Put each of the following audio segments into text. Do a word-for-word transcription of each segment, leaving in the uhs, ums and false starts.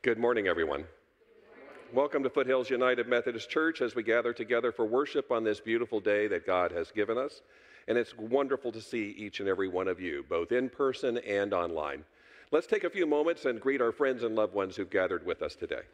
Good morning, everyone. Welcome to Foothills United Methodist Church as we gather together for worship on this beautiful day that God has given us. And it's wonderful to see each and every one of you, both in person and online. Let's take a few moments and greet our friends and loved ones who've gathered with us today.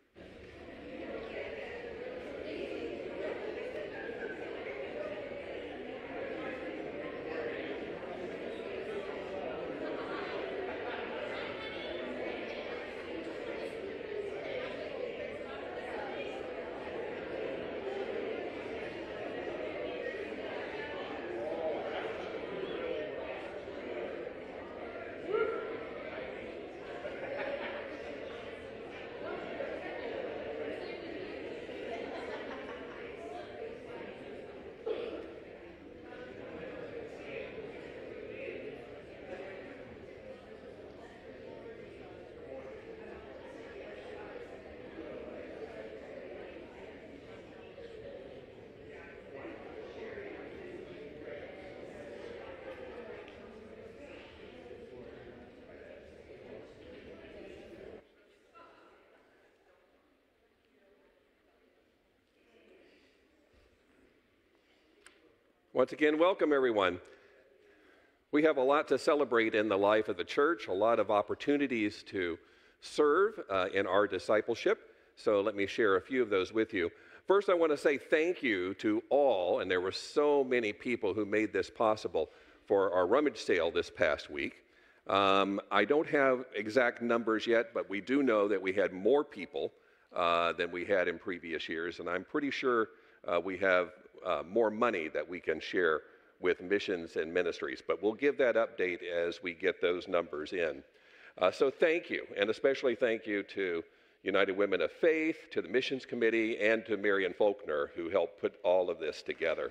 Once again, welcome everyone. We have a lot to celebrate in the life of the church, a lot of opportunities to serve uh, in our discipleship. So let me share a few of those with you. First, I want to say thank you to all, and there were so many people who made this possible for our rummage sale this past week. Um, I don't have exact numbers yet, but we do know that we had more people uh, than we had in previous years, and I'm pretty sure uh, we have Uh, more money that we can share with missions and ministries. But we'll give that update as we get those numbers in. Uh, so thank you, and especially thank you to United Women of Faith, to the Missions Committee, and to Marion Faulkner, who helped put all of this together.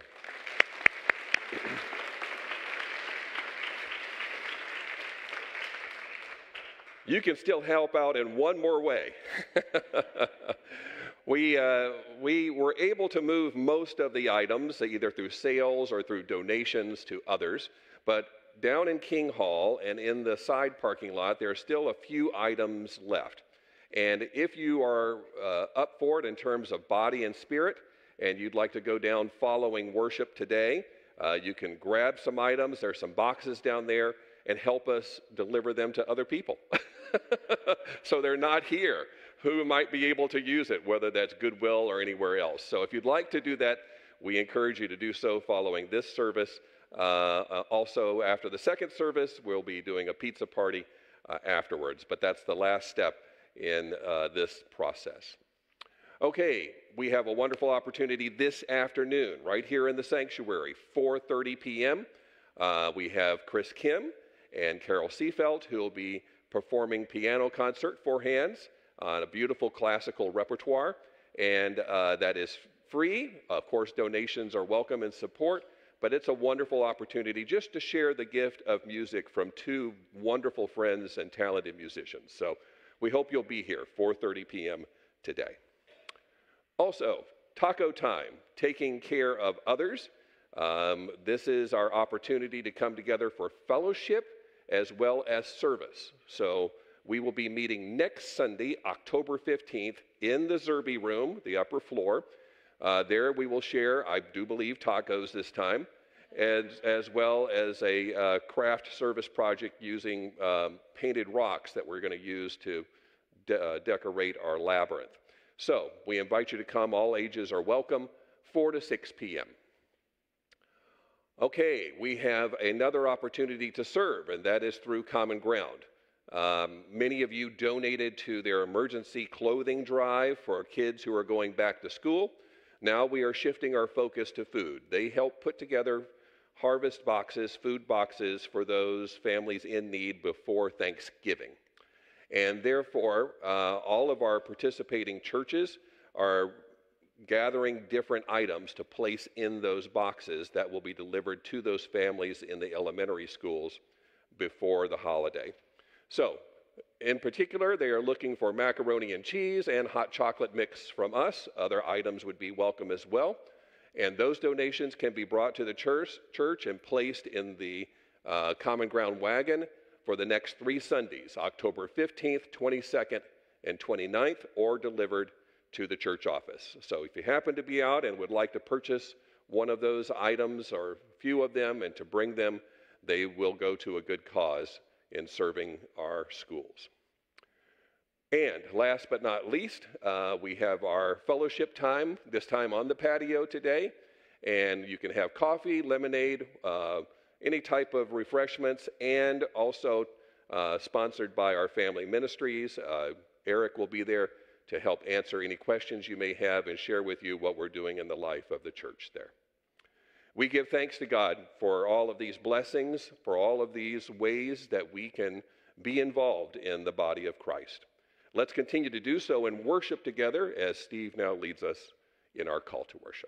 You can still help out in one more way. We, uh, we were able to move most of the items, either through sales or through donations to others, but down in King Hall and in the side parking lot, there are still a few items left. And if you are uh, up for it in terms of body and spirit, and you'd like to go down following worship today, uh, you can grab some items. There's some boxes down there, and help us deliver them to other people. So they're not here who might be able to use it, whether that's Goodwill or anywhere else. So if you'd like to do that, we encourage you to do so following this service. Uh, uh, also, after the second service, we'll be doing a pizza party uh, afterwards, but that's the last step in uh, this process. Okay, we have a wonderful opportunity this afternoon, right here in the sanctuary, four thirty p m Uh, we have Chris Kim and Carol Seafelt, who will be performing piano concert, Four Hands, on a beautiful classical repertoire, and uh, that is free. Of course, donations are welcome and support, but it's a wonderful opportunity just to share the gift of music from two wonderful friends and talented musicians. So we hope you'll be here, four thirty p m today. Also, taco time, taking care of others. Um, this is our opportunity to come together for fellowship as well as service. So we will be meeting next Sunday, October fifteenth, in the Zerby room, the upper floor. Uh, there we will share, I do believe, tacos this time, as, as well as a uh, craft service project using um, painted rocks that we're going to use to de uh, decorate our labyrinth. So we invite you to come. All ages are welcome, four to six p m Okay, we have another opportunity to serve, and that is through Common Ground. Um, many of you donated to their emergency clothing drive for kids who are going back to school. Now we are shifting our focus to food. They help put together harvest boxes, food boxes for those families in need before Thanksgiving. And therefore, uh, all of our participating churches are gathering different items to place in those boxes that will be delivered to those families in the elementary schools before the holiday. So, in particular, they are looking for macaroni and cheese and hot chocolate mix from us. Other items would be welcome as well. And those donations can be brought to the church, church and placed in the uh, Common Ground wagon for the next three Sundays, October fifteenth, twenty-second, and twenty-ninth, or delivered to the church office. So if you happen to be out and would like to purchase one of those items or a few of them and to bring them, they will go to a good cause in serving our schools. And last but not least, uh, we have our fellowship time, this time on the patio today. And you can have coffee, lemonade, uh, any type of refreshments, and also uh, sponsored by our family ministries. Uh, Eric will be there to help answer any questions you may have and share with you what we're doing in the life of the church there. We give thanks to God for all of these blessings, for all of these ways that we can be involved in the body of Christ. Let's continue to do so and worship together as Steve now leads us in our call to worship.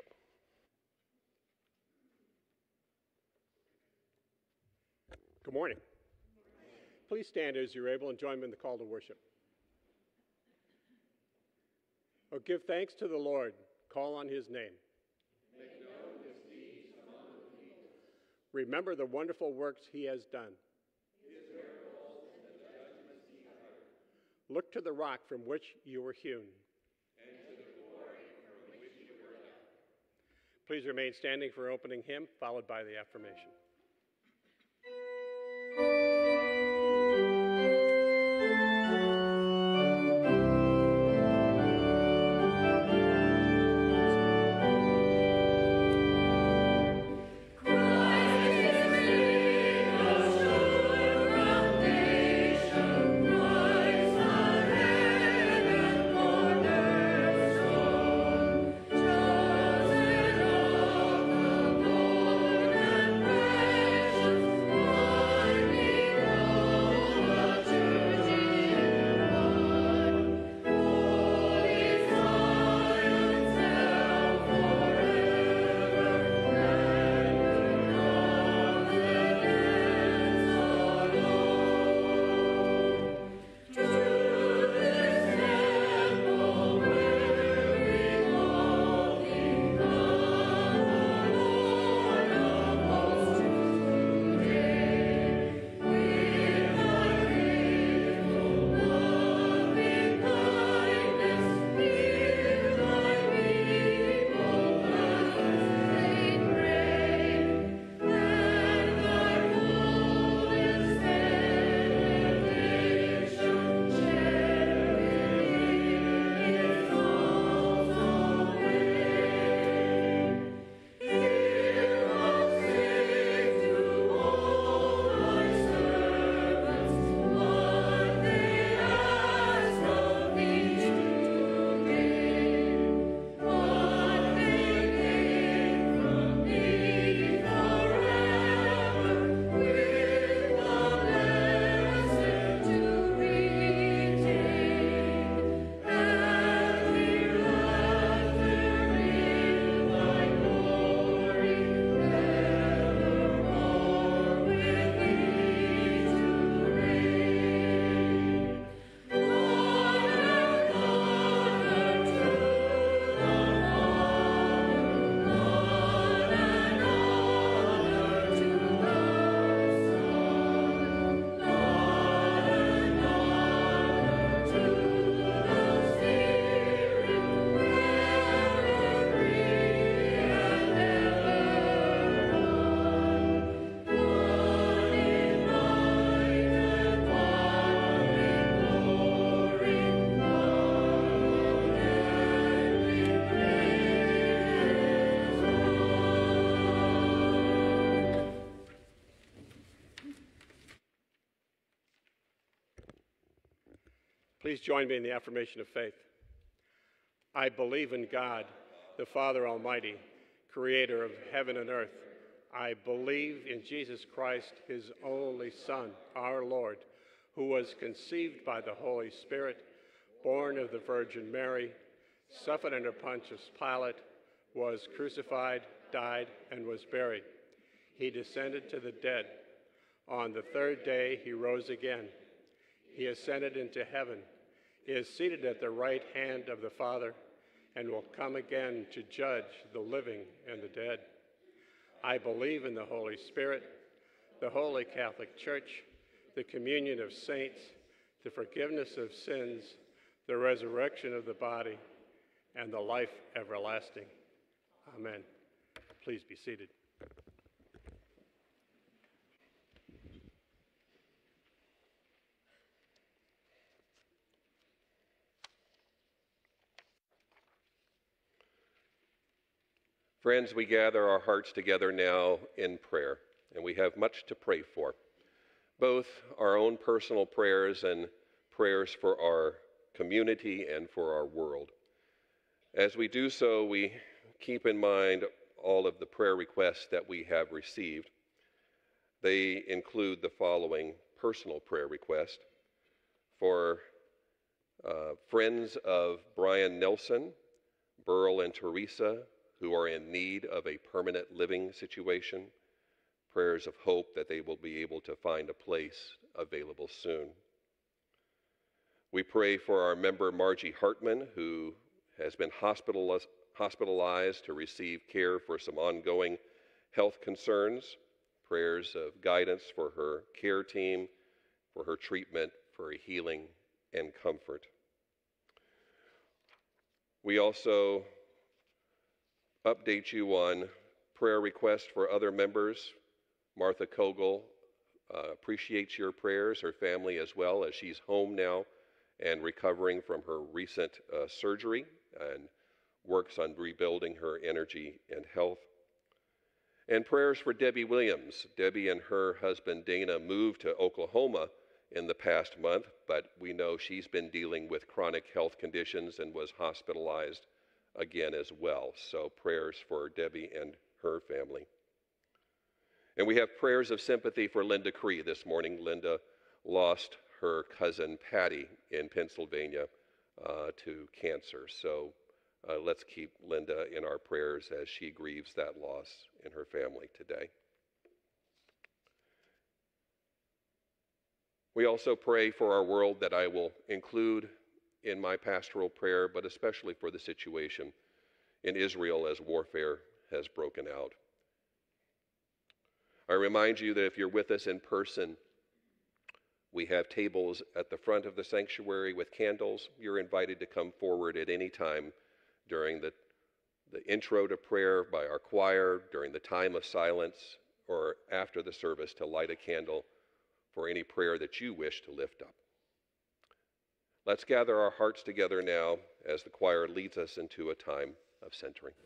Good morning. Please stand as you're able and join me in the call to worship. Oh, give thanks to the Lord. Call on his name. Make known his deeds among the people. Remember the wonderful works he has done. His miracles and the judgments he uttered. Look to the rock from which you were hewn. And to the glory from which you were left. Please remain standing for opening hymn, followed by the affirmation. Please join me in the affirmation of faith. I believe in God, the Father Almighty, creator of heaven and earth. I believe in Jesus Christ, his only Son, our Lord, who was conceived by the Holy Spirit, born of the Virgin Mary, suffered under Pontius Pilate, was crucified, died, and was buried. He descended to the dead. On the third day, he rose again. He ascended into heaven. He is seated at the right hand of the Father and will come again to judge the living and the dead. I believe in the Holy Spirit, the Holy Catholic Church, the communion of saints, the forgiveness of sins, the resurrection of the body, and the life everlasting. Amen. Please be seated. Friends, we gather our hearts together now in prayer, and we have much to pray for, both our own personal prayers and prayers for our community and for our world. As we do so, we keep in mind all of the prayer requests that we have received. They include the following personal prayer request for uh, friends of Brian Nelson, Burl and Teresa, who are in need of a permanent living situation, prayers of hope that they will be able to find a place available soon. We pray for our member Margie Hartman, who has been hospitalized, hospitalized to receive care for some ongoing health concerns, prayers of guidance for her care team, for her treatment, for her healing and comfort. We also update you on prayer requests for other members. Martha Kogel uh, appreciates your prayers, her family as well, as she's home now and recovering from her recent uh, surgery and works on rebuilding her energy and health. And prayers for Debbie Williams. Debbie and her husband Dana moved to Oklahoma in the past month, but we know she's been dealing with chronic health conditions and was hospitalized again as well. So prayers for Debbie and her family. And we have prayers of sympathy for Linda Cree this morning. Linda lost her cousin Patty in Pennsylvania uh, to cancer. So uh, let's keep Linda in our prayers as she grieves that loss in her family today. We also pray for our world that I will include in my pastoral prayer, but especially for the situation in Israel as warfare has broken out. I remind you that if you're with us in person, we have tables at the front of the sanctuary with candles. You're invited to come forward at any time during the, the intro to prayer by our choir, during the time of silence, or after the service to light a candle for any prayer that you wish to lift up. Let's gather our hearts together now as the choir leads us into a time of centering.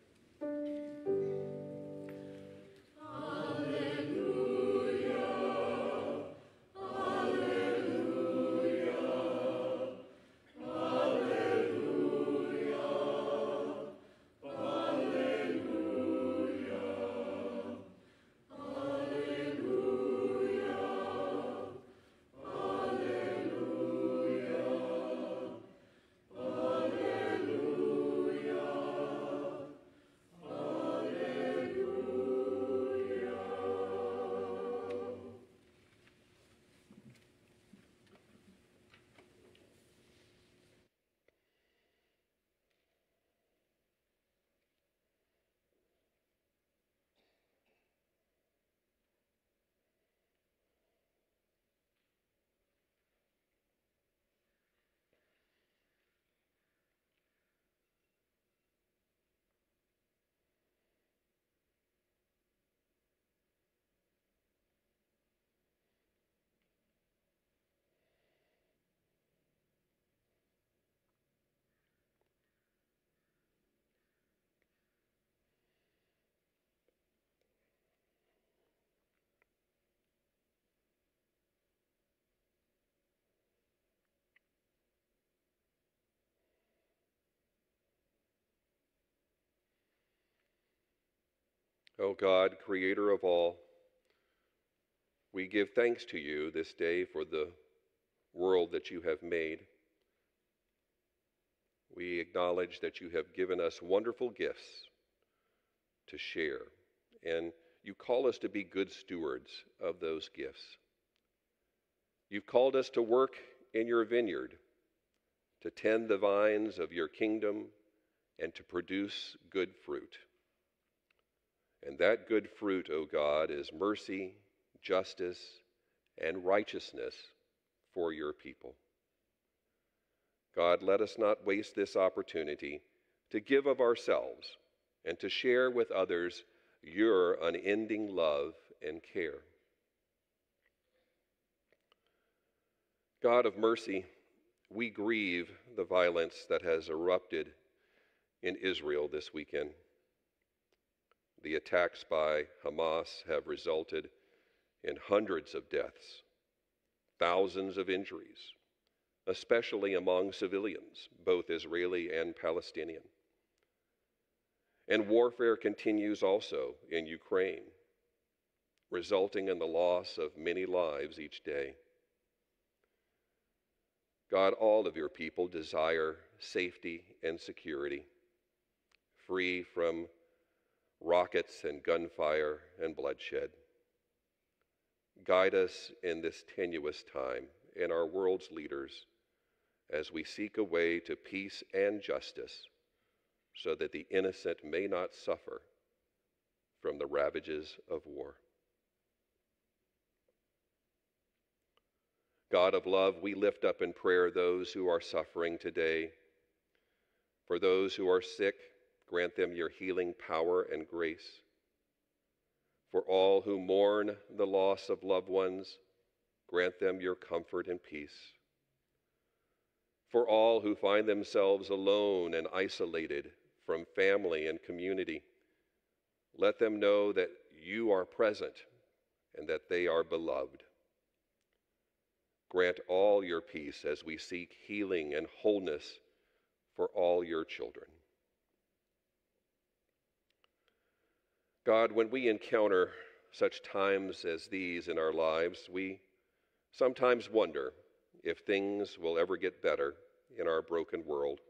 O God, creator of all, we give thanks to you this day for the world that you have made. We acknowledge that you have given us wonderful gifts to share, and you call us to be good stewards of those gifts. You've called us to work in your vineyard, to tend the vines of your kingdom, and to produce good fruit. And that good fruit, O God, is mercy, justice, and righteousness for your people. God, let us not waste this opportunity to give of ourselves and to share with others your unending love and care. God of mercy, we grieve the violence that has erupted in Israel this weekend. The attacks by Hamas have resulted in hundreds of deaths, thousands of injuries, especially among civilians, both Israeli and Palestinian. And warfare continues also in Ukraine, resulting in the loss of many lives each day. God, all of your people desire safety and security, free from rockets and gunfire and bloodshed. Guide us in this tenuous time and our world's leaders as we seek a way to peace and justice so that the innocent may not suffer from the ravages of war. God of love, we lift up in prayer those who are suffering today. For those who are sick, grant them your healing power and grace. For all who mourn the loss of loved ones, grant them your comfort and peace. For all who find themselves alone and isolated from family and community, let them know that you are present and that they are beloved. Grant all your peace as we seek healing and wholeness for all your children. God, when we encounter such times as these in our lives, we sometimes wonder if things will ever get better in our broken world.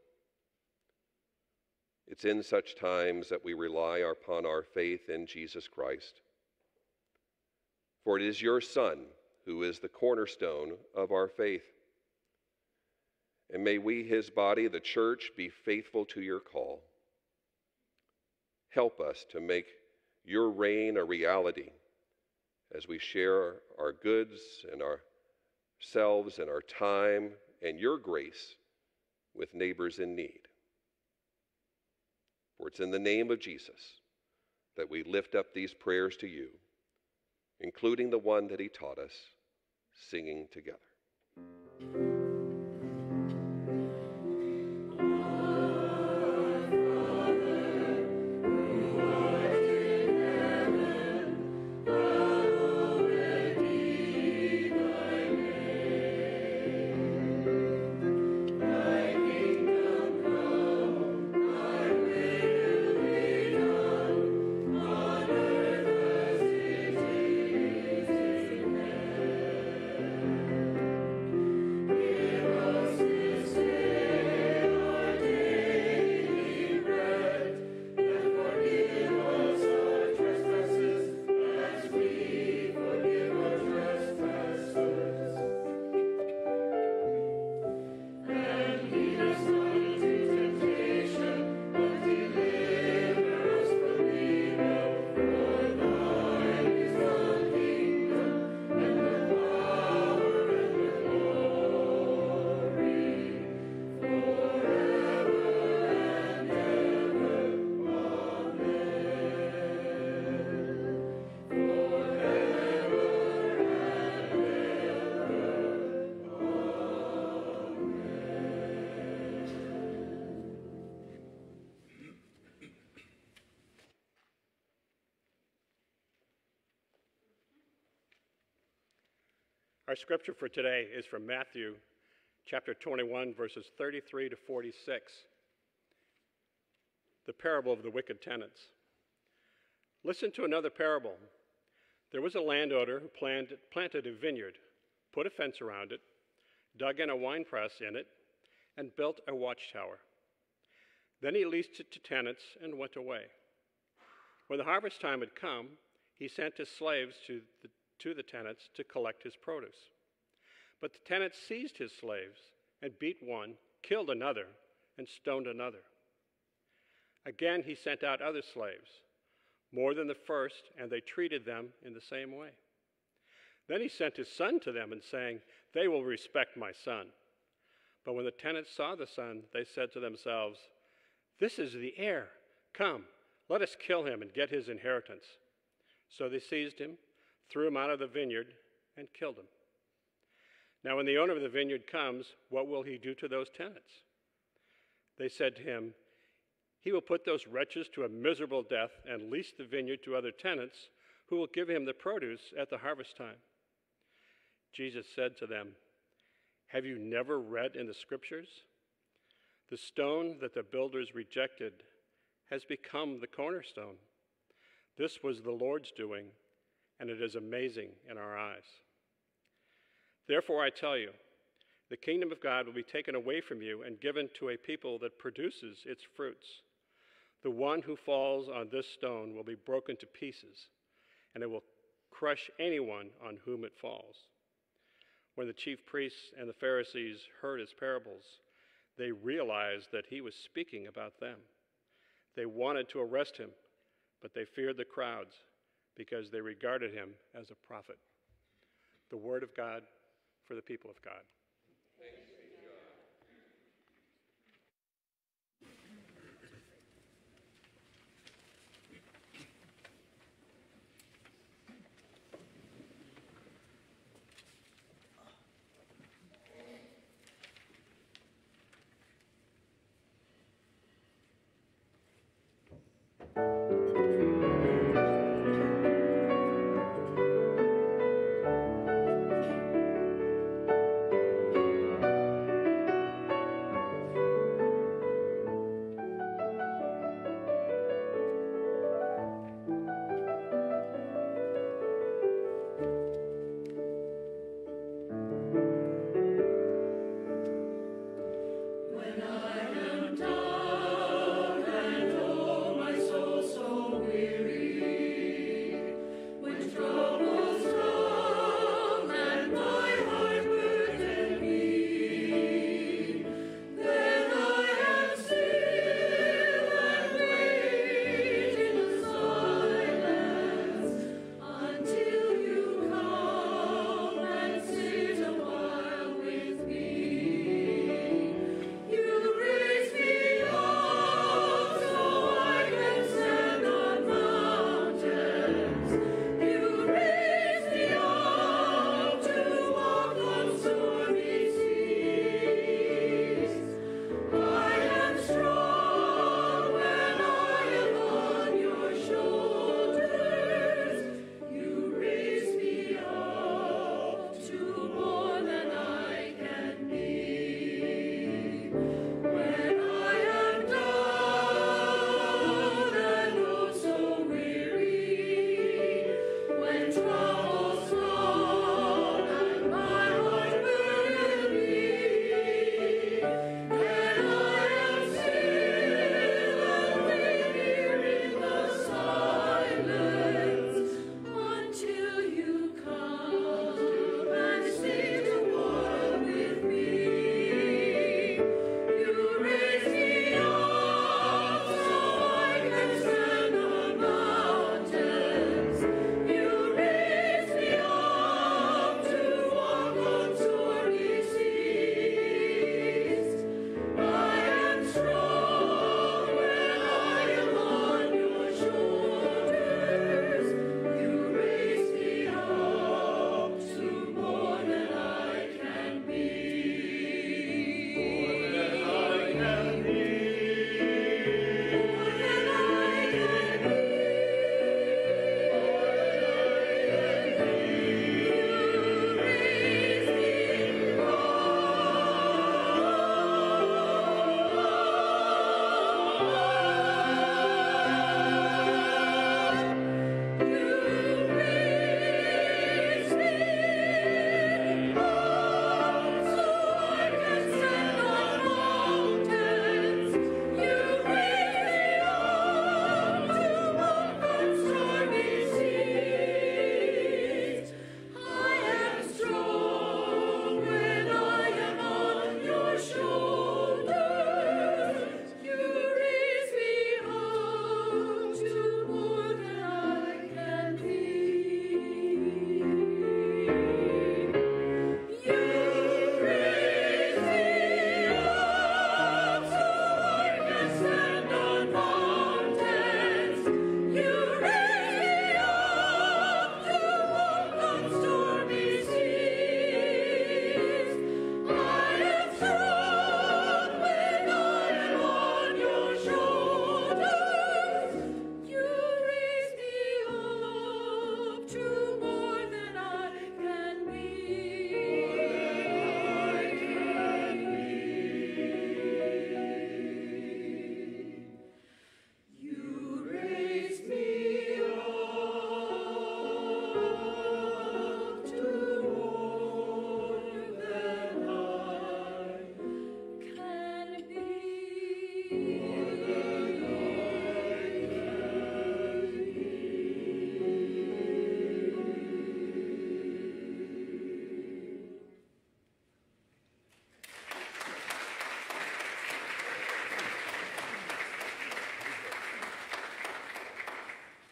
It's in such times that we rely upon our faith in Jesus Christ. For it is your Son who is the cornerstone of our faith. And may we, his body, the church, be faithful to your call. Help us to make your reign a reality as we share our goods and ourselves and our time and your grace with neighbors in need. For it's in the name of Jesus that we lift up these prayers to you, including the one that he taught us, singing together. Our scripture for today is from Matthew chapter twenty-one, verses thirty-three to forty-six, the parable of the wicked tenants. Listen to another parable. There was a landowner who planted, planted a vineyard, put a fence around it, dug in a winepress in it, and built a watchtower. Then he leased it to tenants and went away. When the harvest time had come, he sent his slaves to the to the tenants to collect his produce. But the tenants seized his slaves and beat one, killed another, and stoned another. Again he sent out other slaves, more than the first, and they treated them in the same way. Then he sent his son to them and saying, "They will respect my son." But when the tenants saw the son, they said to themselves, 'This is the heir. Come, let us kill him and get his inheritance.' So they seized him, threw him out of the vineyard, and killed him. Now when the owner of the vineyard comes, what will he do to those tenants?" They said to him, "He will put those wretches to a miserable death and lease the vineyard to other tenants who will give him the produce at the harvest time." Jesus said to them, "Have you never read in the scriptures? The stone that the builders rejected has become the cornerstone. This was the Lord's doing, and it is amazing in our eyes. Therefore I tell you, the kingdom of God will be taken away from you and given to a people that produces its fruits. The one who falls on this stone will be broken to pieces, and it will crush anyone on whom it falls." When the chief priests and the Pharisees heard his parables, they realized that he was speaking about them. They wanted to arrest him, but they feared the crowds because they regarded him as a prophet. The word of God for the people of God. When I am down and oh, my soul so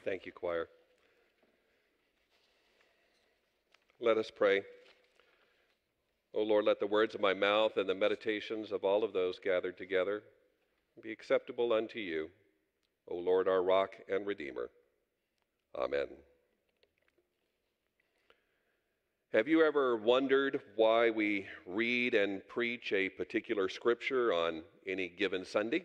Thank you, choir. Let us pray. O Lord, let the words of my mouth and the meditations of all of those gathered together be acceptable unto you, O Lord, our rock and redeemer. Amen. Have you ever wondered why we read and preach a particular scripture on any given Sunday?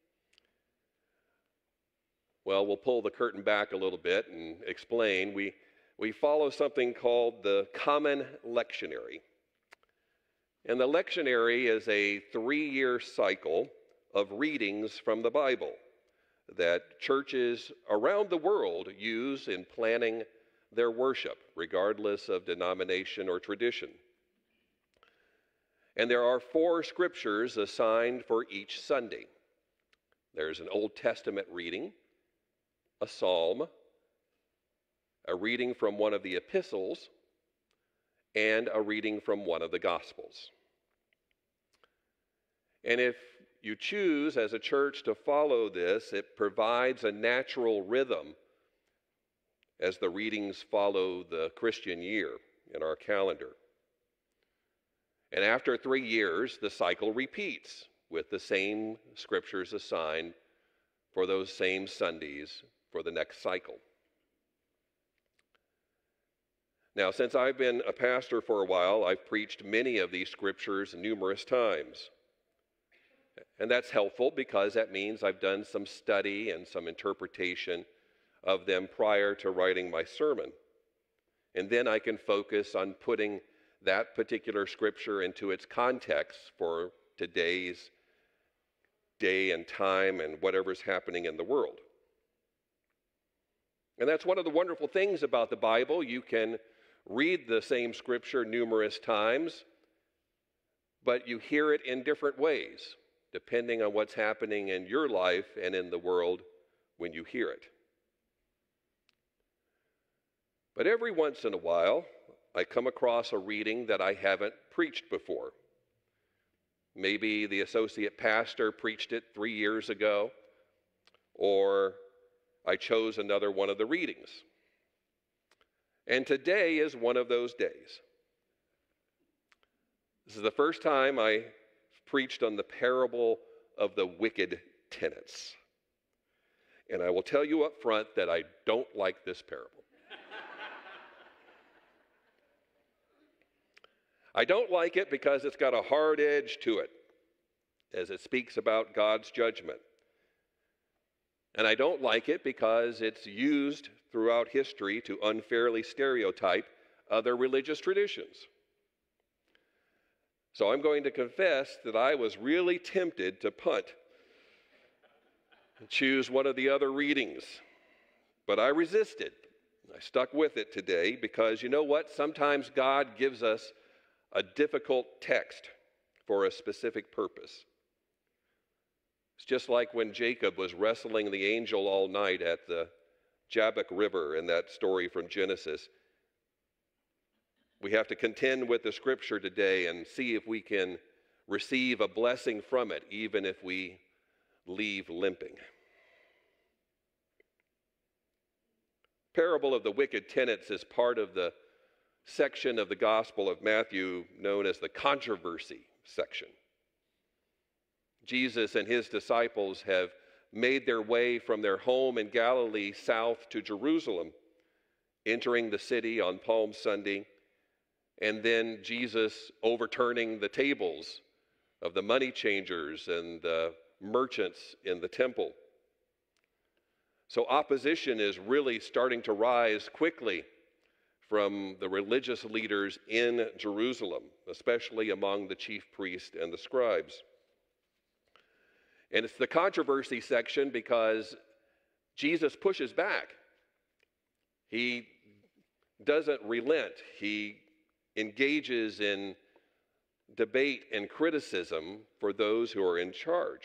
Well, we'll pull the curtain back a little bit and explain. We, we follow something called the Common Lectionary. And the lectionary is a three-year cycle of readings from the Bible that churches around the world use in planning their worship, regardless of denomination or tradition. And there are four scriptures assigned for each Sunday. There's an Old Testament reading, a psalm, a reading from one of the epistles, and a reading from one of the Gospels. And if you choose as a church to follow this, it provides a natural rhythm as the readings follow the Christian year in our calendar. And after three years, the cycle repeats with the same scriptures assigned for those same Sundays for the next cycle. Now, since I've been a pastor for a while, I've preached many of these scriptures numerous times. And that's helpful because that means I've done some study and some interpretation of them prior to writing my sermon. And then I can focus on putting that particular scripture into its context for today's day and time and whatever's happening in the world. And that's one of the wonderful things about the Bible. You can read the same scripture numerous times, but you hear it in different ways, depending on what's happening in your life and in the world when you hear it. But every once in a while, I come across a reading that I haven't preached before. Maybe the associate pastor preached it three years ago, or I chose another one of the readings. And today is one of those days. This is the first time I preached on the parable of the wicked tenants. And I will tell you up front that I don't like this parable. I don't like it because it's got a hard edge to it, as it speaks about God's judgment. And I don't like it because it's used throughout history to unfairly stereotype other religious traditions. So I'm going to confess that I was really tempted to punt and choose one of the other readings. But I resisted. I stuck with it today because you know what? Sometimes God gives us a difficult text for a specific purpose. It's just like when Jacob was wrestling the angel all night at the Jabbok River in that story from Genesis. We have to contend with the scripture today and see if we can receive a blessing from it, even if we leave limping. Parable of the wicked tenants is part of the section of the Gospel of Matthew known as the controversy section. Jesus and his disciples have made their way from their home in Galilee south to Jerusalem, entering the city on Palm Sunday, and then Jesus overturning the tables of the money changers and the merchants in the temple. So opposition is really starting to rise quickly from the religious leaders in Jerusalem, especially among the chief priests and the scribes. And it's the controversy section because Jesus pushes back. He doesn't relent. He engages in debate and criticism for those who are in charge.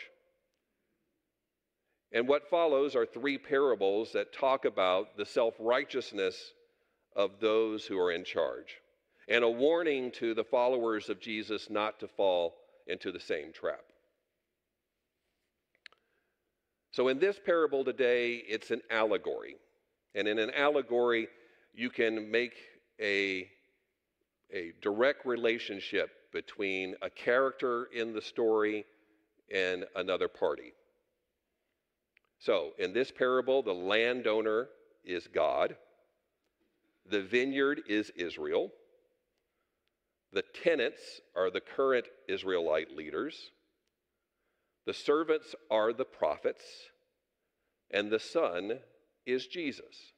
And what follows are three parables that talk about the self-righteousness of those who are in charge, and a warning to the followers of Jesus not to fall into the same trap. So in this parable today, it's an allegory. And in an allegory, you can make a, a direct relationship between a character in the story and another party. So, in this parable, the landowner is God, the vineyard is Israel, the tenants are the current Israelite leaders, the servants are the prophets, and the Son is Jesus.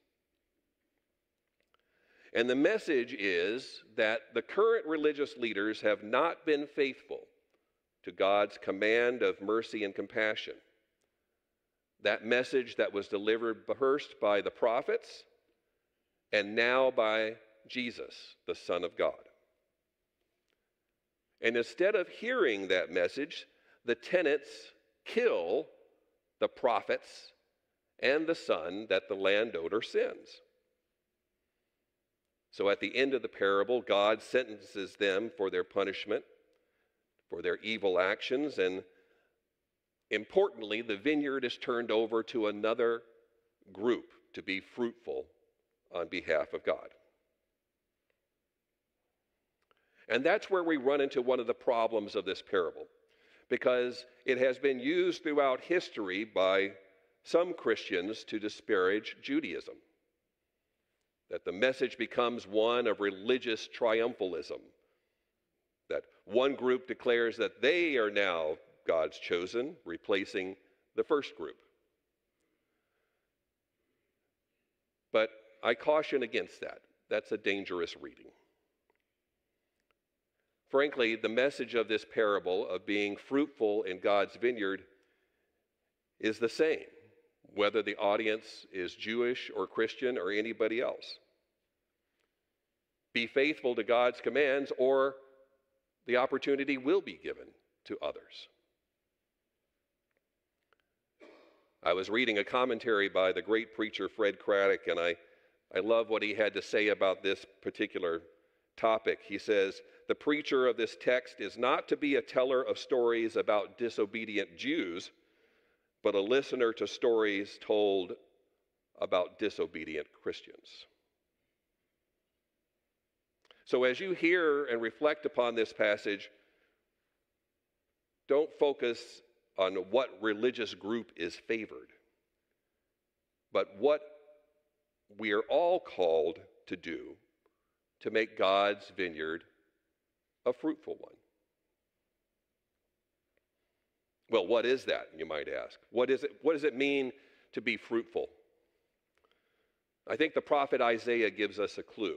And the message is that the current religious leaders have not been faithful to God's command of mercy and compassion. That message that was delivered first by the prophets and now by Jesus, the Son of God. And instead of hearing that message, the tenants kill the prophets and the son that the landowner sends. So at the end of the parable, God sentences them for their punishment, for their evil actions, and importantly, the vineyard is turned over to another group to be fruitful on behalf of God. And that's where we run into one of the problems of this parable, because it has been used throughout history by some Christians to disparage Judaism. That the message becomes one of religious triumphalism. That one group declares that they are now God's chosen, replacing the first group. But I caution against that. That's a dangerous reading. Frankly, the message of this parable of being fruitful in God's vineyard is the same, whether the audience is Jewish or Christian or anybody else. Be faithful to God's commands, or the opportunity will be given to others. I was reading a commentary by the great preacher Fred Craddock, and I, I love what he had to say about this particular topic. He says, "The preacher of this text is not to be a teller of stories about disobedient Jews, but a listener to stories told about disobedient Christians." So as you hear and reflect upon this passage, don't focus on what religious group is favored, but what we are all called to do to make God's vineyard a fruitful one. Well, what is that, you might ask? What is it, what does it mean to be fruitful? I think the prophet Isaiah gives us a clue.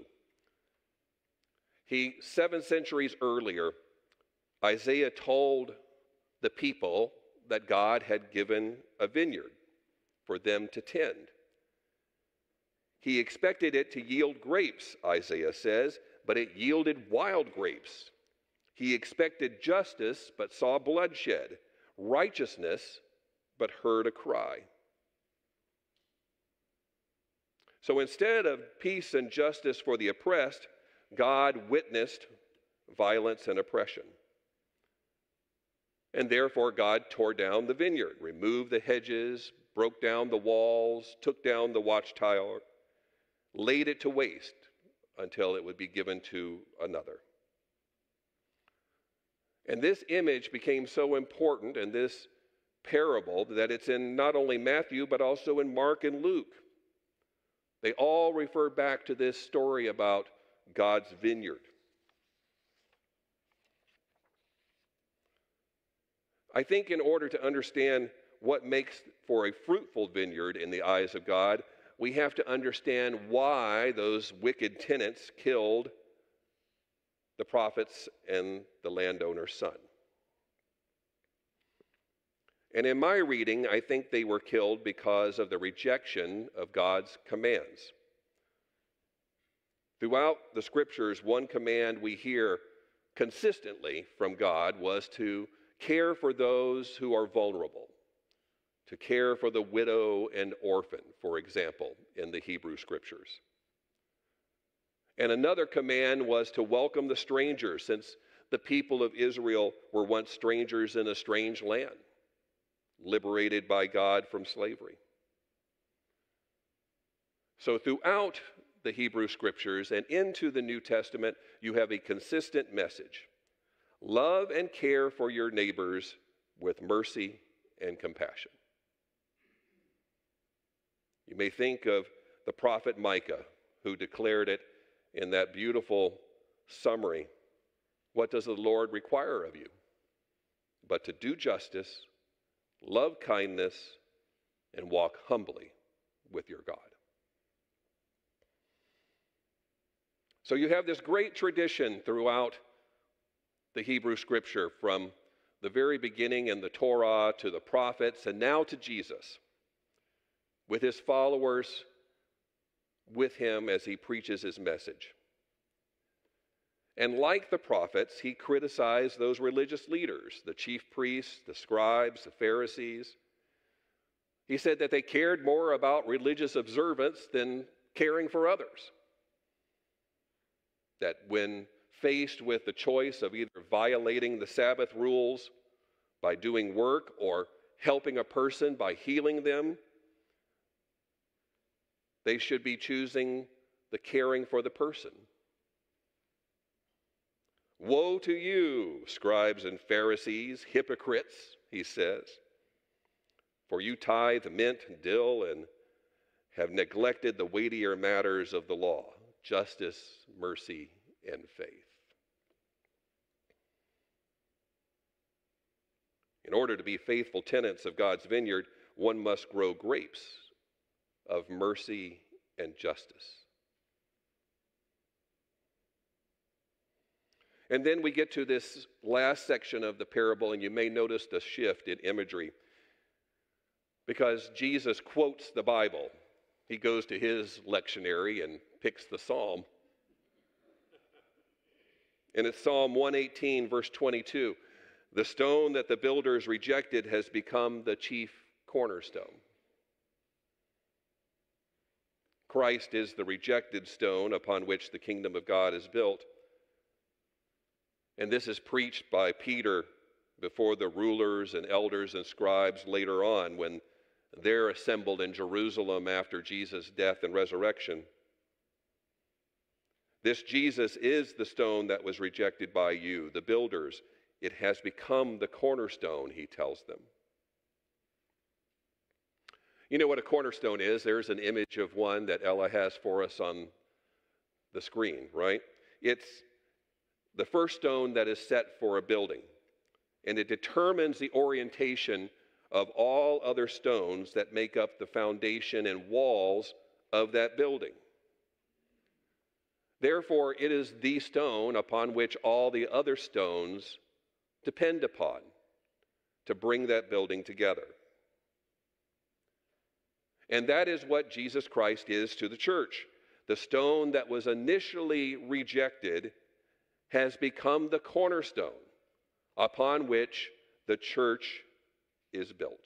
He, seven centuries earlier, Isaiah told the people that God had given a vineyard for them to tend. He expected it to yield grapes, Isaiah says, but it yielded wild grapes. He expected justice, but saw bloodshed, righteousness, but heard a cry. So instead of peace and justice for the oppressed, God witnessed violence and oppression. And therefore God tore down the vineyard, removed the hedges, broke down the walls, took down the watchtower, laid it to waste until it would be given to another. And this image became so important in this parable that it's in not only Matthew, but also in Mark and Luke. They all refer back to this story about God's vineyard. I think in order to understand what makes for a fruitful vineyard in the eyes of God, we have to understand why those wicked tenants killed the prophets and the landowner's son. And in my reading, I think they were killed because of the rejection of God's commands. Throughout the scriptures, one command we hear consistently from God was to care for those who are vulnerable, to care for the widow and orphan, for example, in the Hebrew scriptures. And another command was to welcome the stranger, since the people of Israel were once strangers in a strange land, liberated by God from slavery. So throughout the Hebrew Scriptures and into the New Testament, you have a consistent message. Love and care for your neighbors with mercy and compassion. You may think of the prophet Micah, who declared it in that beautiful summary. What does the Lord require of you? But to do justice, love kindness, and walk humbly with your God. So you have this great tradition throughout the Hebrew Scripture, from the very beginning in the Torah to the prophets and now to Jesus, with his followers with him as he preaches his message. And like the prophets, he criticized those religious leaders, the chief priests, the scribes, the Pharisees. He said that they cared more about religious observance than caring for others. That when faced with the choice of either violating the Sabbath rules by doing work or helping a person by healing them, they should be choosing the caring for the person. Woe to you, scribes and Pharisees, hypocrites, he says, for you tithe mint and dill and have neglected the weightier matters of the law, justice, mercy, and faith. In order to be faithful tenants of God's vineyard, one must grow grapes of mercy and justice. And then we get to this last section of the parable, and you may notice the shift in imagery, because Jesus quotes the Bible. He goes to his lectionary and picks the psalm. And it's Psalm one eighteen, verse twenty-two. The stone that the builders rejected has become the chief cornerstone. Christ is the rejected stone upon which the kingdom of God is built. And this is preached by Peter before the rulers and elders and scribes later on, when they're assembled in Jerusalem after Jesus' death and resurrection. This Jesus is the stone that was rejected by you, the builders. It has become the cornerstone, he tells them. You know what a cornerstone is? There's an image of one that Ella has for us on the screen, right? It's the first stone that is set for a building, and it determines the orientation of all other stones that make up the foundation and walls of that building. Therefore, it is the stone upon which all the other stones depend upon to bring that building together. And that is what Jesus Christ is to the church. The stone that was initially rejected has become the cornerstone upon which the church is built.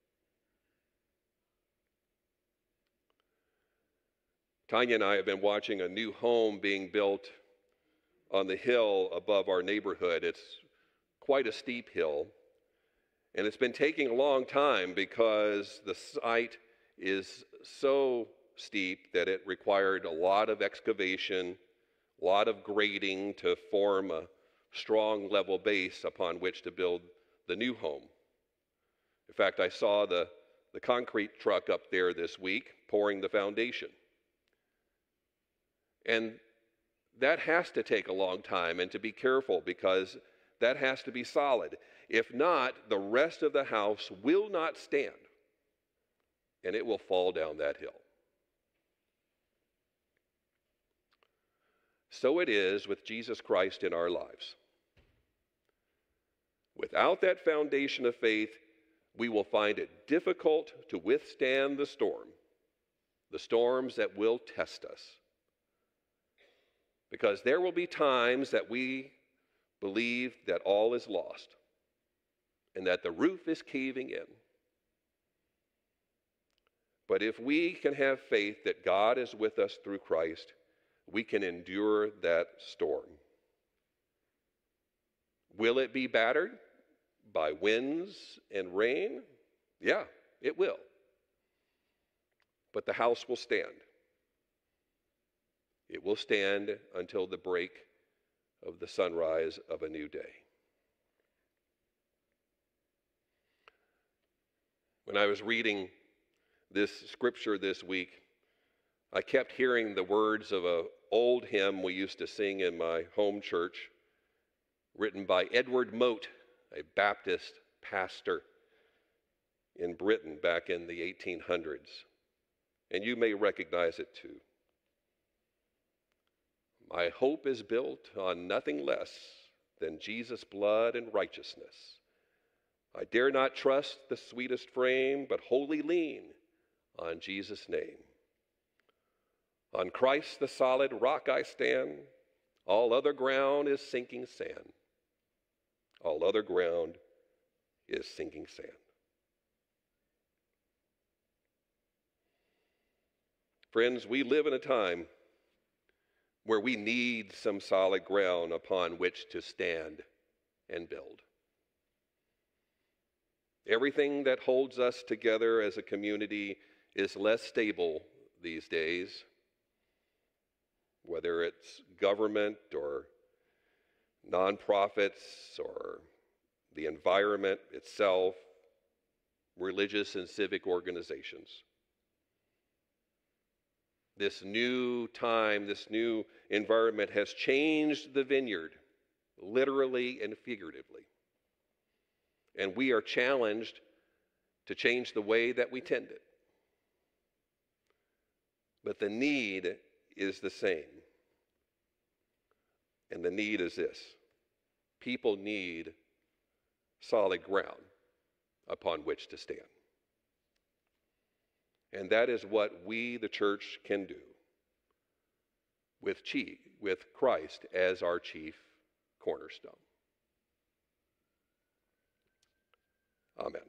Tanya and I have been watching a new home being built on the hill above our neighborhood. It's quite a steep hill, and it's been taking a long time because the site is so steep that it required a lot of excavation, a lot of grading to form a strong level base upon which to build the new home. In fact, I saw the, the concrete truck up there this week pouring the foundation. And that has to take a long time and to be careful, because that has to be solid. If not, the rest of the house will not stand, and it will fall down that hill. So it is with Jesus Christ in our lives. Without that foundation of faith, we will find it difficult to withstand the storm, the storms that will test us. Because there will be times that we believe that all is lost and that the roof is caving in. But if we can have faith that God is with us through Christ, we can endure that storm. Will it be battered by winds and rain? Yeah, it will. But the house will stand. It will stand until the break of the sunrise of a new day. When I was reading this scripture this week, I kept hearing the words of an old hymn we used to sing in my home church, written by Edward Mote, a Baptist pastor in Britain back in the eighteen hundreds. And you may recognize it too. My hope is built on nothing less than Jesus' blood and righteousness. I dare not trust the sweetest frame, but wholly lean on Jesus' name. On Christ the solid rock I stand, all other ground is sinking sand. All other ground is sinking sand. Friends, we live in a time where we need some solid ground upon which to stand and build. Everything that holds us together as a community is less stable these days, whether it's government or nonprofits or the environment itself, religious and civic organizations. This new time, this new environment has changed the vineyard, literally and figuratively. And we are challenged to change the way that we tend it. But the need is the same. And the need is this: people need solid ground upon which to stand. And that is what we, the church, can do with, chief, with Christ as our chief cornerstone. Amen.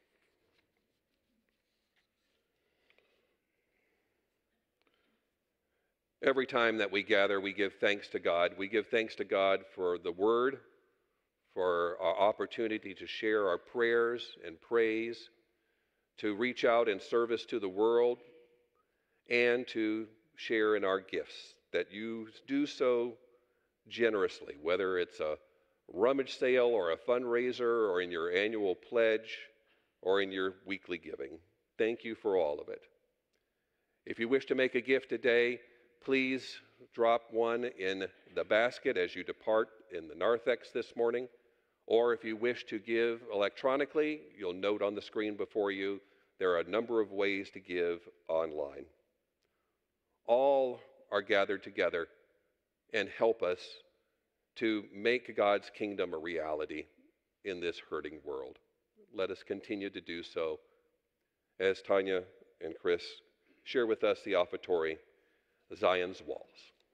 Every time that we gather, we give thanks to God. We give thanks to God for the Word, for our opportunity to share our prayers and praise, to reach out in service to the world, and to share in our gifts, that you do so generously, whether it's a rummage sale or a fundraiser or in your annual pledge or in your weekly giving. Thank you for all of it. If you wish to make a gift today, please drop one in the basket as you depart in the narthex this morning. Or if you wish to give electronically, you'll note on the screen before you, there are a number of ways to give online. All are gathered together and help us to make God's kingdom a reality in this hurting world. Let us continue to do so as Tanya and Chris share with us the offertory, Zion's Walls.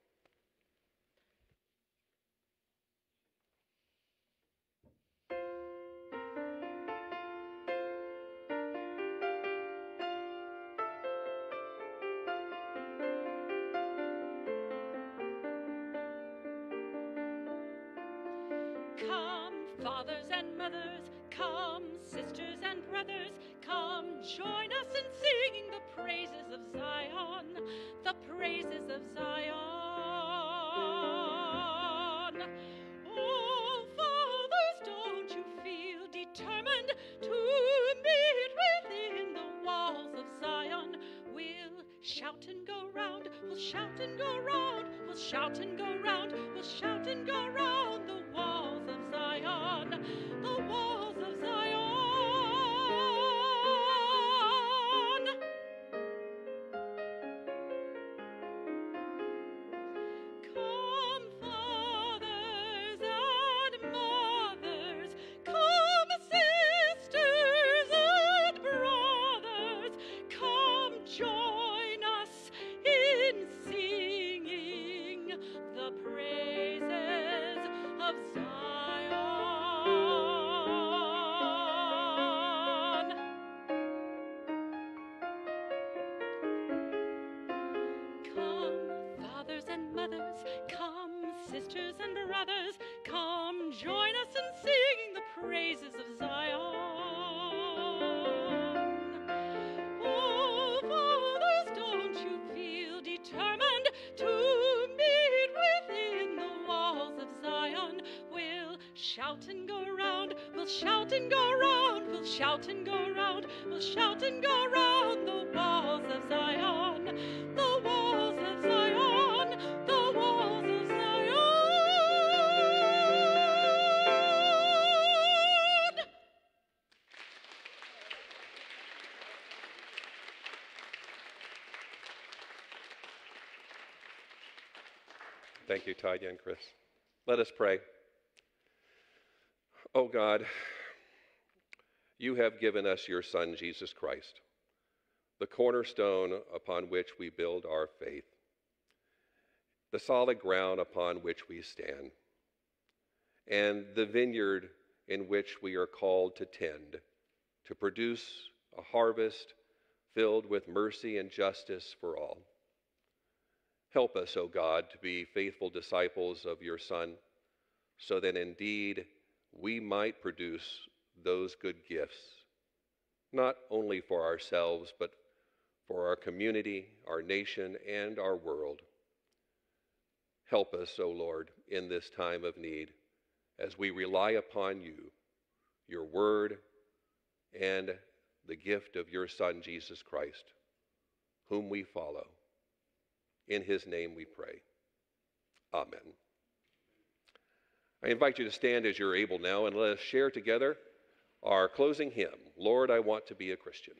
Come, fathers and mothers, come, sisters and brothers, come, join us in singing the praises of Zion, the praises of Zion. Oh, fathers, don't you feel determined to meet within the walls of Zion? We'll shout and go round, we'll shout and go round, we'll shout and go round, we'll shout and go round the walls of Zion, the walls of Zion. Come, fathers and mothers, come, sisters and brothers, come join us in singing the praises of Zion. Come, fathers and mothers, come, sisters and brothers, come join us in singing the praises of Zion. Oh, fathers, don't you feel determined to shout and go round, we'll shout and go round, we'll shout and go round, we'll shout and go round the walls of Zion, the walls of Zion, the walls of Zion. Thank you, Tanya and Chris. Let us pray. Oh God, you have given us your Son, Jesus Christ, the cornerstone upon which we build our faith, the solid ground upon which we stand, and the vineyard in which we are called to tend, to produce a harvest filled with mercy and justice for all. Help us, O God, to be faithful disciples of your Son, so that indeed we might produce those good gifts, not only for ourselves, but for our community, our nation, and our world. Help us, O Lord, in this time of need, as we rely upon you, your word, and the gift of your Son, Jesus Christ, whom we follow. In his name we pray. Amen. I invite you to stand as you're able now, and let us share together our closing hymn, Lord, I Want to Be a Christian.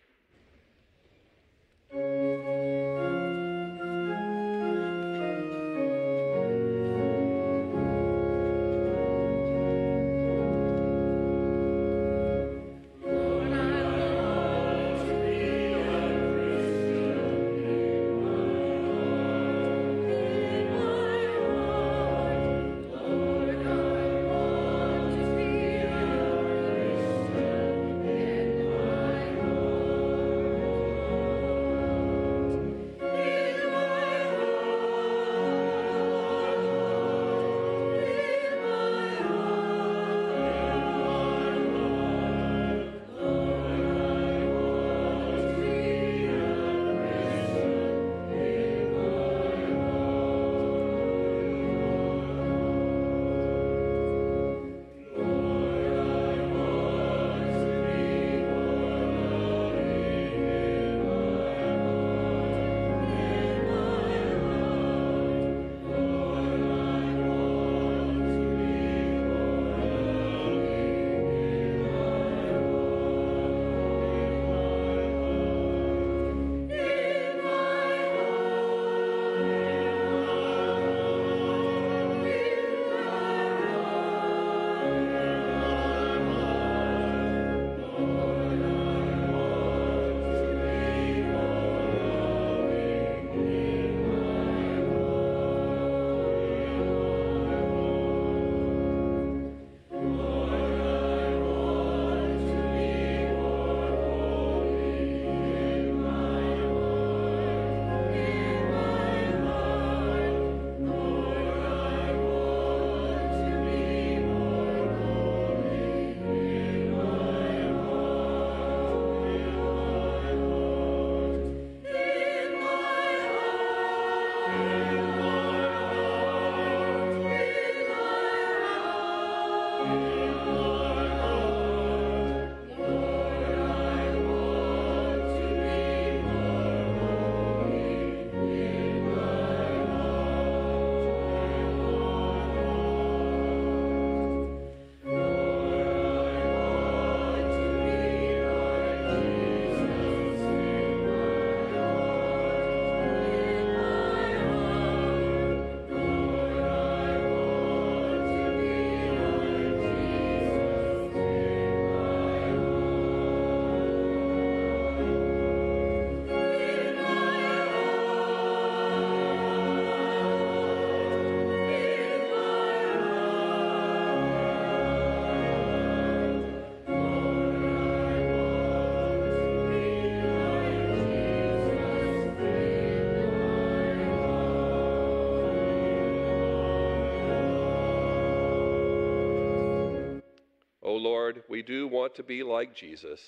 Lord, we do want to be like Jesus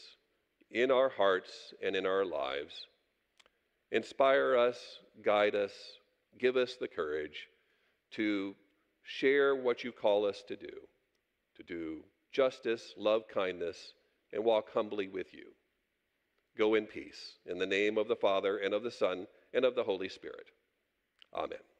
in our hearts and in our lives. Inspire us, guide us, give us the courage to share what you call us to do, to do justice, love kindness, and walk humbly with you. Go in peace, in the name of the Father, and of the Son, and of the Holy Spirit. Amen.